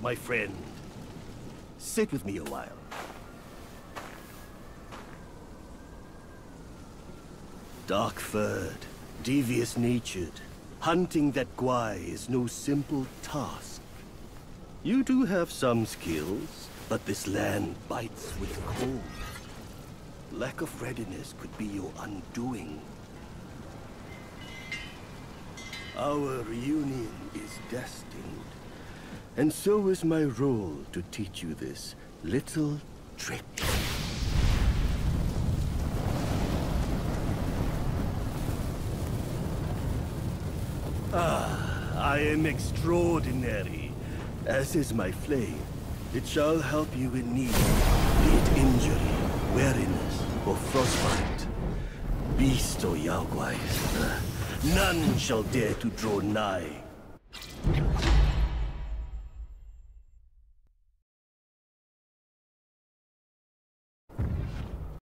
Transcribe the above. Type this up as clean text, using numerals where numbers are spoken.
my friend. Sit with me a while. Dark-furred, devious-natured, hunting that Gwai is no simple task. You do have some skills, but this land bites with cold. Lack of readiness could be your undoing. Our reunion is destined, and so is my role to teach you this little trick. I am extraordinary, as is my flame. It shall help you in need, be it injury, weariness, or frostbite. Beast or Yaoguai, none shall dare to draw nigh.